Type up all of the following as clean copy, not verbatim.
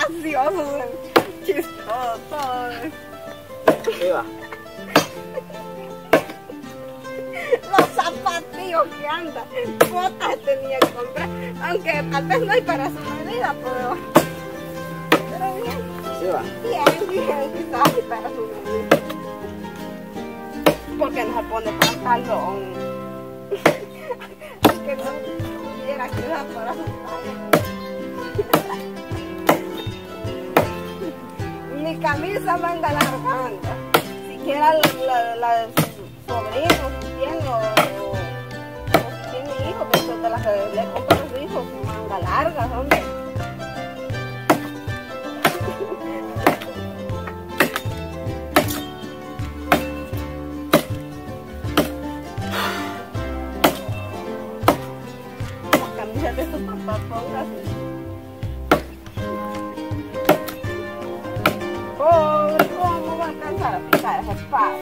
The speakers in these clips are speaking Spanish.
gracioso, chistoso. Viva. Los zapatillos que andan, botas tenía que comprar, aunque tal vez no hay para su medida, pero bien. Sí va. Bien, quizás hay para su medida. Porque no se pone pantalón. Que no tuviera que usar para su talla. Mi camisa manga larga anda. Siquiera la de sus sobrinos, si tiene o si tiene hijos, pero de las que le compran a sus hijos, manga largas, hombre. De su papá, póngase. Pobre, ¿cómo va a alcanzar a picar ese palo?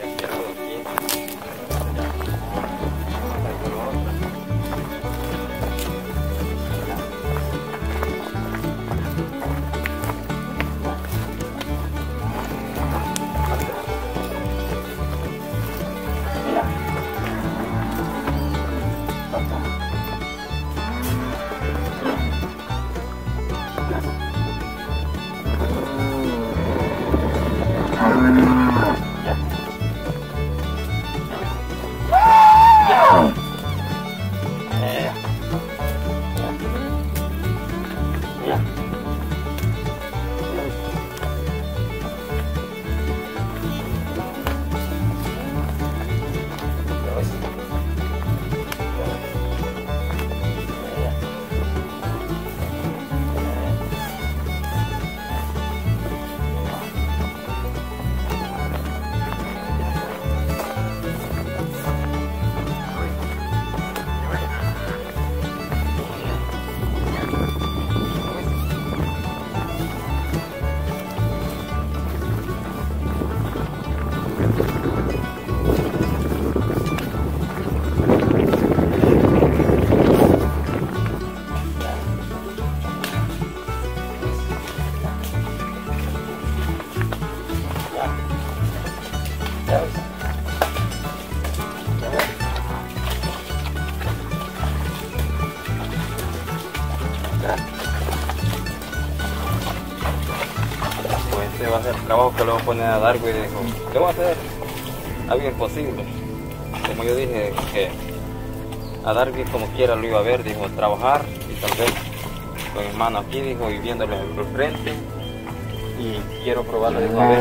Este va a ser el trabajo que le voy a poner a Darwin y dijo, le voy a hacer algo imposible. Como yo dije que a Darwin como quiera lo iba a ver, dijo, trabajar y tal vez con mis manos aquí, dijo, y viéndole por frente. Y quiero probarlo, dijo, a ver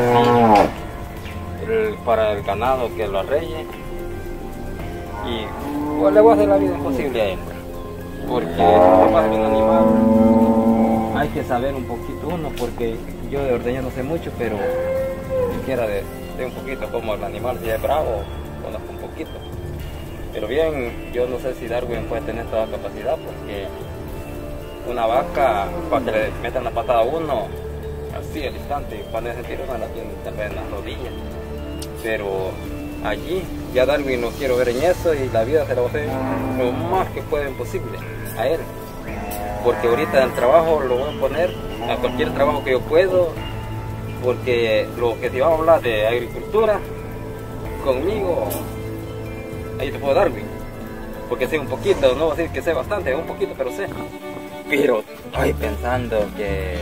si para el ganado que lo arregle. Y pues le voy a hacer la vida imposible a él. Porque para un animal hay que saber un poquito uno, porque yo de ordeñar no sé mucho, pero siquiera de un poquito como el animal, si es bravo, conozco un poquito. Pero bien, yo no sé si Darwin puede tener toda la capacidad, porque una vaca, para que le metan la patada a uno, así al instante, cuando es sentir uno la tiene tal vez en las rodillas. Pero allí, ya Darwin lo quiero ver en eso y la vida se la va a hacer lo más que pueda posible a él. Porque ahorita en el trabajo lo voy a poner a cualquier trabajo que yo puedo, porque lo que te iba a hablar de agricultura, conmigo, ahí te puedo dar, porque sé un poquito, no voy a decir que sé bastante, un poquito, pero sé. Pero estoy pensando que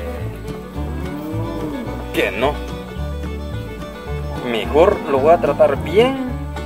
no. Mejor lo voy a tratar bien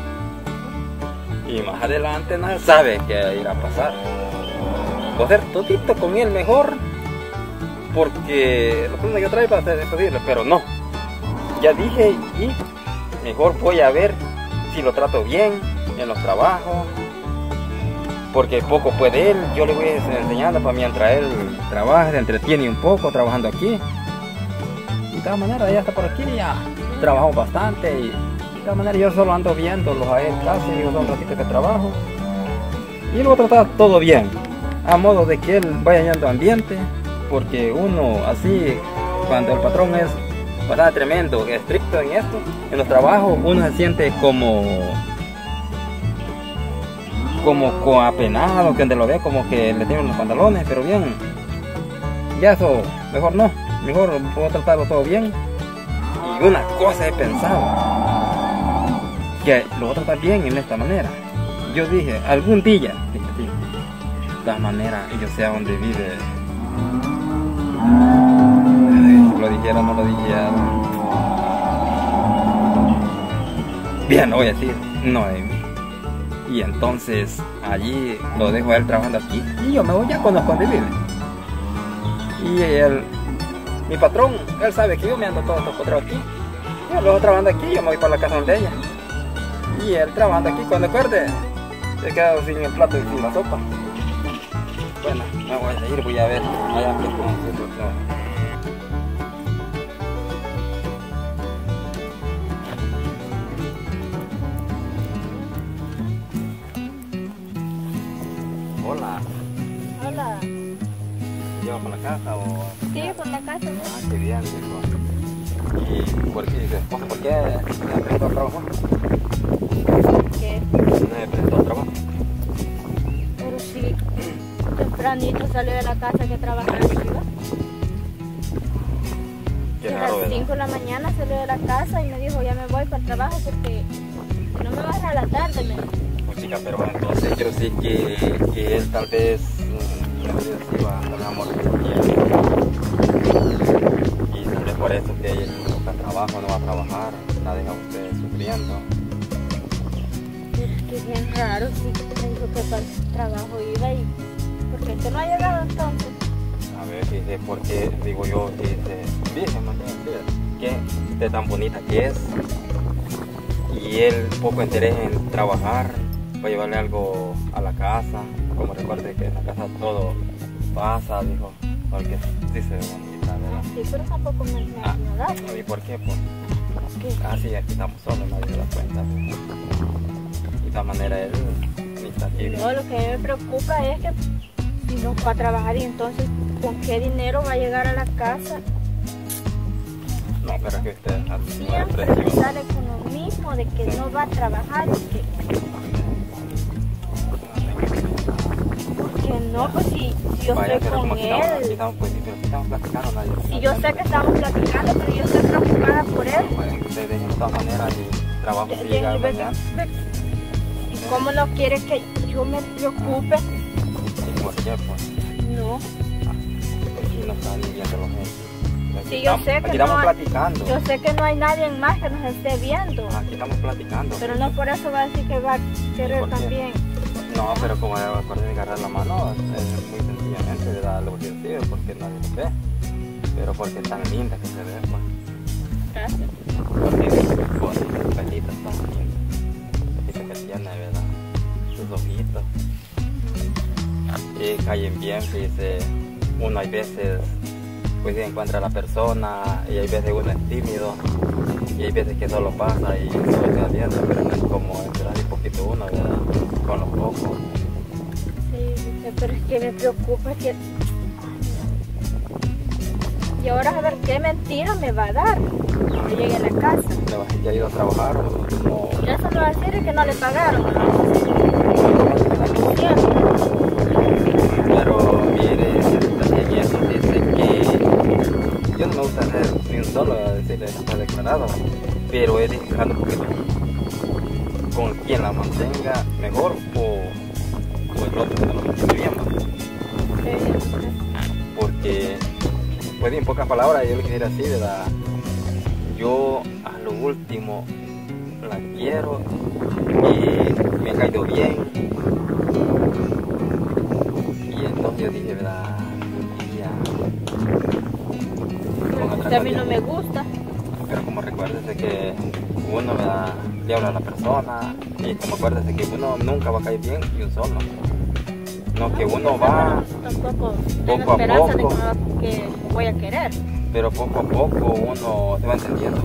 y más adelante no se sabe qué irá a pasar. Voy a hacer todito con él mejor, porque lo que yo traigo va a ser imposible, pero no. Ya dije y mejor voy a ver si lo trato bien en los trabajos, porque poco puede él, yo le voy a enseñar para mientras él trabaja, se entretiene un poco trabajando aquí. Y de todas maneras ya está por aquí, ya trabajamos bastante y de todas maneras yo solo ando viéndolos a él casi, digo son un ratito que trabajo y lo voy a tratar todo bien, a modo de que él vaya hallando ambiente, porque uno así, cuando el patrón es bastante tremendo, estricto en esto, en los trabajos uno se siente como apenado, que donde lo ve como que le tienen los pantalones, pero bien, ya eso mejor no, mejor puedo tratarlo todo bien. Y una cosa he pensado, que lo voy a tratar bien en esta manera. Yo dije, algún día, de todas maneras, yo sé a dónde vive. Lo dijera o no lo dijera. Bien, lo voy a decir, Noemi. Y entonces allí lo dejo a él trabajando aquí y yo me voy, ya conozco dónde vive. Y él, mi patrón, él sabe que yo me ando todo estos aquí. Yo lo dejo trabajando aquí, yo me voy para la casa donde ella. Y él trabajando aquí, cuando acuerde, se queda sin el plato y sin la sopa. Bueno, me voy a ir, voy a ver allá qué podemos hacer. Hola. Hola. ¿Lleva por la casa o...? Sí, por la casa, ¿no? Ah, qué bien, hijo. ¿Y por qué, esposa, por qué me presentó el trabajo? ¿Qué? Me presentó el trabajo. Pero sí, tempranito salió de la casa que trabajaba arriba. Qué A raro, las ¿verdad? 5 de la mañana salió de la casa y me dijo, ya me voy para el trabajo porque no me vas a la tarde, me dijo. Pues chica, pero entonces yo sí que él tal vez iba a dar amor y tal vez por eso que él no busca trabajo, no va a trabajar, la deja usted sufriendo. Pero es que es bien raro, sí, que me dijo que para el trabajo iba y... ¿Por qué usted no ha llegado entonces? A ver, fíjese, porque digo yo, fíjese, que usted tan bonita que es y él poco interés en trabajar para llevarle algo a la casa, como recuerde que en la casa todo pasa, dijo, porque sí se ve bonita, ¿verdad? Sí, pero tampoco me ha dado. ¿Y por qué? Pues, ¿Qué? sí, aquí estamos solos, nadie se da cuenta. Y de esta manera él ni está aquí. No, lo que a mí me preocupa es que si no va a trabajar y entonces ¿con qué dinero va a llegar a la casa? No, pero que usted Siempre me sale con lo mismo de que no va a trabajar y que... Porque no, pues si yo Vaya, estoy pero con como él. estamos platicando, nadie. Si yo sé que estamos platicando, pero yo estoy preocupada por él. Bueno, usted de todas maneras y trabajo si llega mañana. ¿Y cómo no quiere que yo me preocupe? ¿Y por qué? Pues, No. aquí no está ni viendo los gente. Sí, yo sé que aquí estamos no hay, platicando. yo sé que no hay nadie más que nos esté viendo. Aquí estamos platicando. Pero no por eso va a decir que va a querer ¿Por qué? también. No, pero como acuerden de agarrar la mano, es muy sencillamente de darle por sentido, porque nadie lo ve. Pero porque es tan linda que se ve, pues. Gracias. Porque sus pelitas tan lindas. Pelitas que tiene, ¿verdad? Sus ojitos. Y caen bien, fíjese. Uno hay veces, pues se encuentra a la persona, y hay veces uno es tímido, y hay veces que solo pasa y solo queda viendo, pero no es como entrar un poquito uno, ¿verdad? Con los ojos. Sí, pero es que me preocupa que... Y ahora a ver qué mentira me va a dar cuando llegue a la casa. ¿Le vas a ir a trabajar o no? Eso me va a decir que no le pagaron. Pero mire, también eso dice que yo no me gusta hacer ni un solo decirle que está declarado, pero es dejando un poquito con quien la mantenga mejor o el otro que no lo mantiene bien, porque pues en pocas palabras yo le quisiera decir, ¿verdad? Yo a lo último la quiero y me ha caído bien. Y entonces yo dije, ¿verdad? A mí no me gusta. Pero como recuérdese que uno, ¿verdad? Le habla a la persona y como acuérdese que uno nunca va a caer bien y un solo. No, que uno va Tampoco tengo poco a esperanza de poco, que voy a querer. pero poco a poco uno se va entendiendo.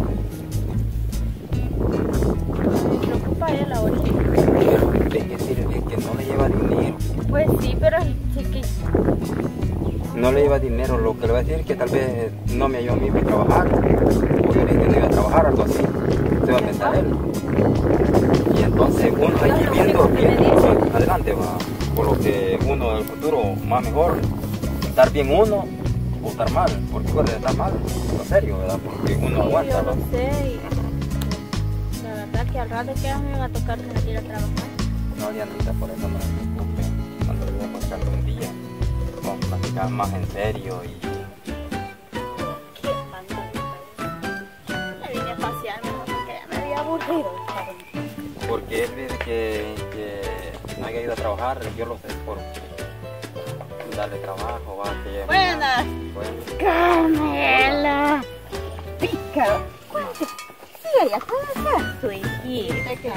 Me preocupa él ahorita. Pero ¿de qué sirve que no le lleva dinero? Pues sí, pero sí que... No le lleva dinero, lo que le va a decir es que tal vez no me ayudó a mí a trabajar, o yo le dije que no iba a trabajar, algo así, se va a pensar él. Y entonces uno está aquí viendo, adelante va, por lo que uno en el futuro más mejor, estar bien uno o estar mal, porque puede estar mal, en serio, ¿verdad? Porque uno Sí, aguanta, yo ¿no? lo sé. Y la verdad que al rato que me va a tocar salir a trabajar. No, Dianita, por eso no se preocupe. Cuando le voy a marcar un día, vamos a platicar más en serio y... ¿Qué pasa? Me vine a pasear mejor porque ya me había aburrido. Porque él dice que no haya ido a trabajar, yo lo sé por darle trabajo, va, que ella- Buenas. Bueno, Carmela. Pica. Sí, ella conoce su hijita.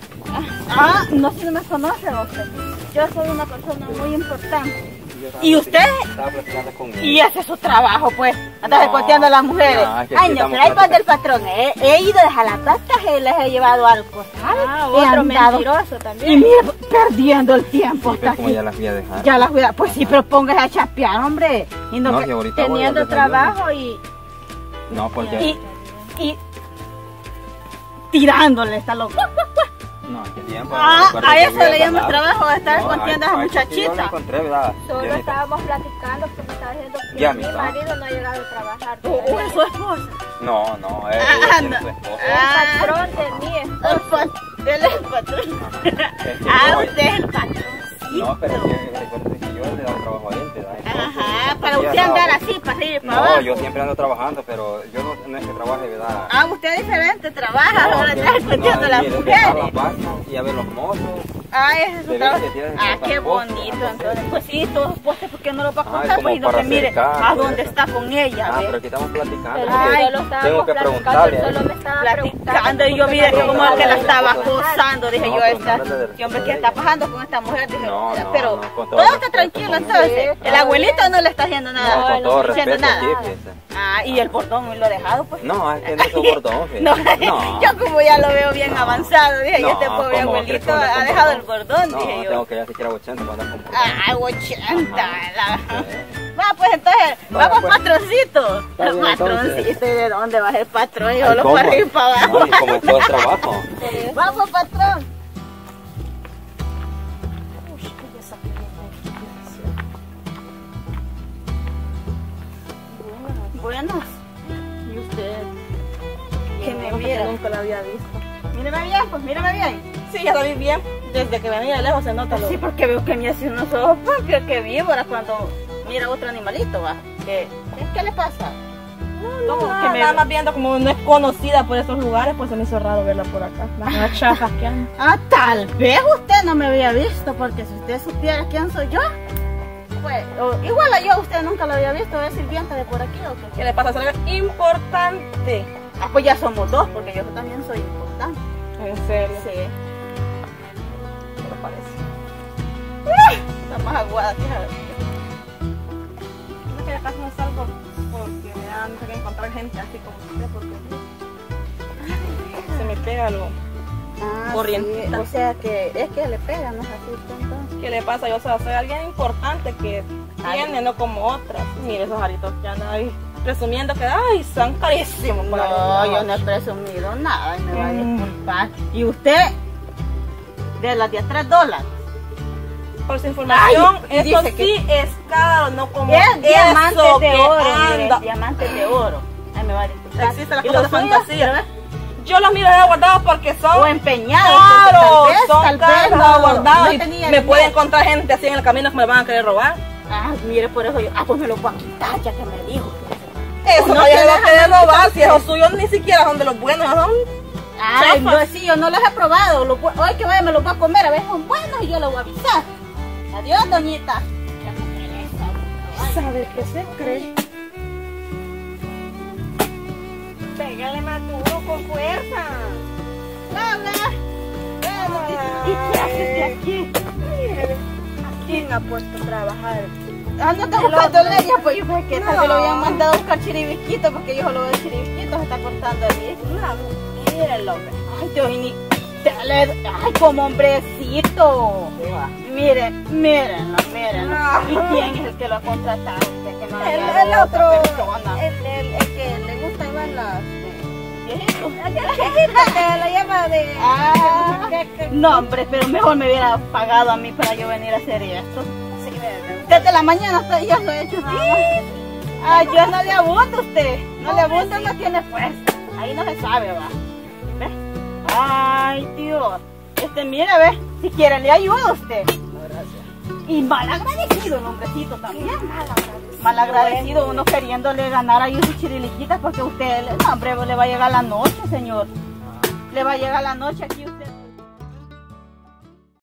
No sé si no me conoce usted. Yo soy una persona muy importante. yo estaba ¿Y usted? Estaba platicando con él. Y hace su trabajo, pues. Anda No, recorteando a las mujeres. no, es que Ay, aquí no, estamos pero ahí cuando el platicando. patrón. He ido a dejar las placas y les he llevado al costal. He Otro andado. mentiroso Y también. mire, perdiendo el tiempo Sí, hasta pero como aquí. ya las voy a dejar. Ya las voy a... Pues sí, pero póngase a chapear, hombre. Y no, No, que- si ahorita voy al teniendo desayuno. trabajo No, porque... y tirándole, está loco. No, qué tiempo. Ah, recuerda a que eso voy le llamas ganar. trabajo, de estar No, contiendo a esa ay, sí, yo lo muchachita. encontré, ¿verdad? Solo Dianita. estábamos platicando porque me estaba diciendo que Ya, mi mi marido no ha llegado a trabajar. ¿O es su esposa? No, no, él tiene no. su esposa. El patrón de mi esposo. Él es el patrón. Es que Ah, no, usted es el patrón. no, pero es que recuerda que yo le he dado trabajo a él, ¿verdad? Entonces, Ajá, para ella usted estaba- andar así, para arriba y para abajo. No, yo siempre ando trabajando, pero yo no es que trabaje, ¿verdad? Ah, usted es diferente, trabaja, No, ahora que- está escondiendo no, a las mire, dejar las mujeres. vacas y a ver los mozos. Ah, ese es su de trabajo. ver que tienen Ah, cosas qué postes, bonito, algo así. entonces. Pues sí, todos postes, ¿por qué no lo va a Ah, contar? como Pues y no para que mire acercar, a pues. dónde está con ella, Ah, ¿ve? pero aquí estamos platicando. Pero porque Ay, solo estábamos tengo que platicando, preguntarle. él solo me estaba Platicando y yo porque vi que no como había que la llegado estaba a trabajar. acosando, dije No, yo, pero esta, no le dé ¿qué hombre qué está pasando con esta mujer? Dije, No, no, pero no, con todo todo está respeto, tranquilo con entonces. respeto. El abuelito no le está haciendo nada, No, con todo no está haciendo respeto, nada. sí, fíjese. Ah, y el bordón lo ha dejado, pues. No, es que no es un bordón, fíjese. No, No. yo como ya lo veo bien avanzado, dije, yo este No, pobre ¿cómo abuelito crees que anda ha con dejado el bordón? bordón, No, dije yo. tengo que ya siquiera 80 para andar con bordón. Ah, 80. Ajá. Va, pues entonces, Va, vamos pues. patroncito. Está bien, Patroncito, entonces. ¿y de dónde va el patrón? Ay, Yo lo ¿cómo? para arriba y para abajo. No, y como todo es trabajo. Vamos, patrón. Buenas. ¿Y usted? Que me viera. Nunca lo había visto. Mírame bien, pues mírame bien. Sí, ya lo vi bien. Desde que me mira de lejos se nota lo... Sí, porque veo que me hace unos ojos que víbora cuando mira otro animalito, va. ¿Qué le pasa? No, ¿Cómo? nada, Que me- nada más viendo como no es conocida por esos lugares, pues se me hizo raro verla por acá. Las chafas que anda. Ah, tal vez usted no me había visto, porque si usted supiera quién soy yo, pues, igual a yo usted nunca lo había visto, es sirvienta de por aquí o qué. ¿Qué le pasa? Es algo importante. Ah, pues ya somos dos, porque yo también soy importante. En serio. Sí, Pero parece. está más aguada, fíjate. No, que de casa no salgo porque me da mucho que encontrar gente así como usted, porque se me pega algo. Corrientita. Sí, o sea que es que le pega, no es así entonces. ¿Qué le pasa? Yo soy alguien importante que tiene, no como otras. Mire esos aritos que andan ahí presumiendo que, ay, son carísimos. para No, los yo no he presumido nada y me va a disculpar. ¿Y usted? De las de $3. Por su información, Ay, eso dice que- sí es caro, no como Es diamantes eso de que oro, anda. mire, diamantes de oro. Ay, me va a disculpar. Existen las ¿Y cosas los de suyos? fantasía. Yo los miro ya guardados porque son O empeñados. caros, porque son tal vez caros no guardados. Y tenía me dinero. puede encontrar gente así en el camino que me van a querer robar. Ah, mire, por eso yo. Ah, pues me lo voy a quitar, ya que me dijo. Eso No no te yo lo dejan querer quitar. robar, si esos suyos ni siquiera son de los buenos, son Ay, chafas. no, sí, yo no los he probado. Hoy que vaya me los voy a comer, a ver, son buenos y yo los voy a avisar. Adiós, doñita. ¿Sabe qué se cree? Pégale más duro con fuerza. Laura, ¿y qué haces de aquí? ¿Quién ha puesto a trabajar? Ah, no está buscando leña, pues yo pensé que tal vez lo habían mandado a buscar chiribiquito, porque yo solo veo chiribiquito, se está cortando allí. Una mujer, el hombre. Ay, Dios, y ni... Ay, como hombrecito. Miren, mírenlo, mírenlo. ¿Y quién es el que lo ha contratado? Usted que no ha hallado El otra otro, persona. el que le gusta igual las Viejito. que la llama de Ah, no, hombre, pero mejor me hubiera pagado a mí para yo venir a hacer esto. sí, Desde la mañana yo lo he hecho nada más. Ay, yo no le abundo a usted. No le abundo, no tiene fuerza. Ahí no se sabe, va. ¿Ve? Ay, Dios. Mira, ve. Si quiere le ayuda a usted. No, gracias. Y mal agradecido el hombrecito también. Mal agradecido, uno queriéndole ganar ahí sus chiriliquitas porque usted, no, hombre, le va a llegar la noche, señor. Le va a llegar la noche aquí.